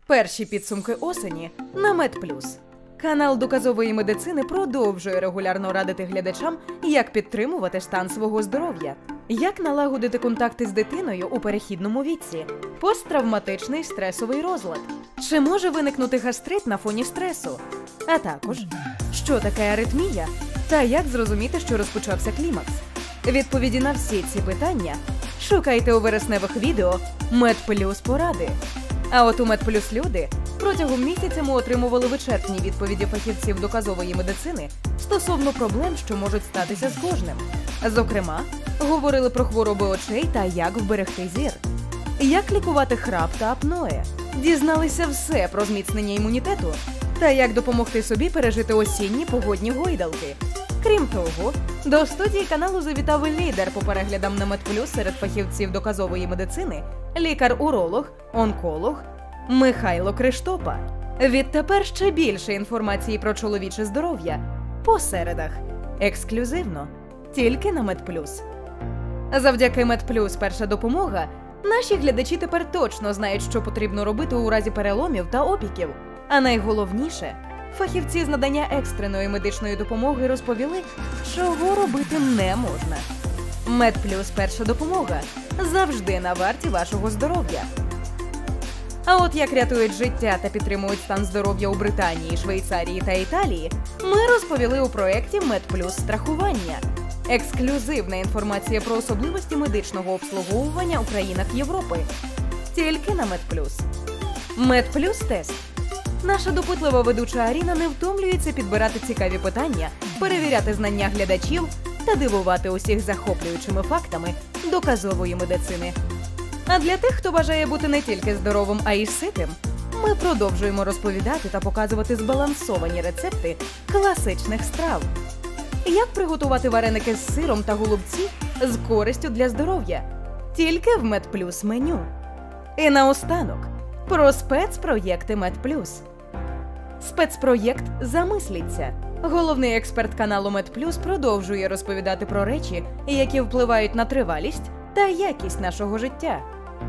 Перші підсумки осені на МедПлюс. Канал доказової медицини продовжує регулярно радити глядачам, як підтримувати стан свого здоров'я, як налагодити контакти з дитиною у перехідному віці, посттравматичний стресовий розлад, чи може виникнути гастрит на фоні стресу, а також, що таке аритмія та як зрозуміти, що розпочався клімакс. Відповіді на всі ці питання шукайте у вересневих відео «МедПлюс поради». А от у МедПлюс люди протягом місяця ми отримували вичерпні відповіді фахівців доказової медицини стосовно проблем, що можуть статися з кожним. Зокрема, говорили про хвороби очей та як вберегти зір, як лікувати храп та апноe, дізналися все про зміцнення імунітету та як допомогти собі пережити осінні погодні гойдалки. Крім того, до студії каналу завітав лідер по переглядам на МедПлюс серед фахівців доказової медицини, лікар-уролог, онколог Михайло Криштопа. Відтепер ще більше інформації про чоловіче здоров'я по середах. Ексклюзивно. Тільки на МедПлюс. Завдяки МедПлюс «Перша допомога» наші глядачі тепер точно знають, що потрібно робити у разі переломів та опіків. А найголовніше, фахівці з надання екстреної медичної допомоги розповіли, чого робити не можна. МедПлюс «Перша допомога» завжди на варті вашого здоров'я. А от як рятують життя та підтримують стан здоров'я у Британії, Швейцарії та Італії, ми розповіли у проєкті «МедПлюс страхування». Ексклюзивна інформація про особливості медичного обслуговування у країнах Європи. Тільки на МедПлюс. МедПлюс тест. Наша допитлива ведуча Аріна не втомлюється підбирати цікаві питання, перевіряти знання глядачів та дивувати усіх захоплюючими фактами доказової медицини. А для тих, хто бажає бути не тільки здоровим, а й ситим, ми продовжуємо розповідати та показувати збалансовані рецепти класичних страв. Як приготувати вареники з сиром та голубці з користю для здоров'я? Тільки в МедПлюс меню. І наостанок про спецпроєкти МедПлюс. Спецпроєкт «Замисліться». Головний експерт каналу МедПлюс продовжує розповідати про речі, які впливають на тривалість та якість нашого життя.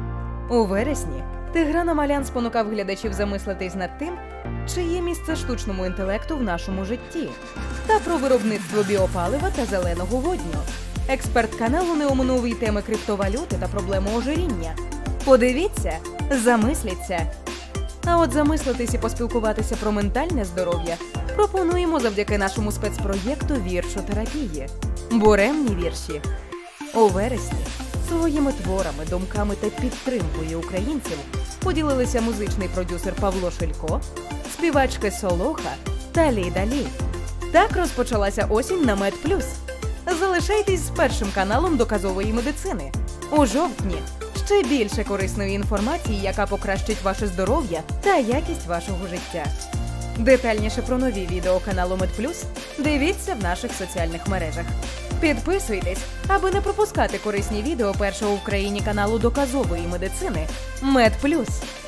У вересні Тигран Амалян спонукав глядачів замислитись над тим, чи є місце штучному інтелекту в нашому житті, та про виробництво біопалива та зеленого водню. Експерт каналу не оминув і теми криптовалюти та проблему ожиріння. Подивіться, замисліться. А от замислитись і поспілкуватися про ментальне здоров'я пропонуємо завдяки нашому спецпроєкту віршотерапії. Буремні вірші. У вересні своїми творами, думками та підтримкою українців поділилися музичний продюсер Павло Шилько, співачки Солоха та Ліда Лі. Так розпочалася осінь на МедПлюс. Залишайтесь з першим каналом доказової медицини. У жовтні ще більше корисної інформації, яка покращить ваше здоров'я та якість вашого життя. Детальніше про нові відео каналу МедПлюс дивіться в наших соціальних мережах. Підписуйтесь, аби не пропускати корисні відео першого в країні каналу доказової медицини МедПлюс.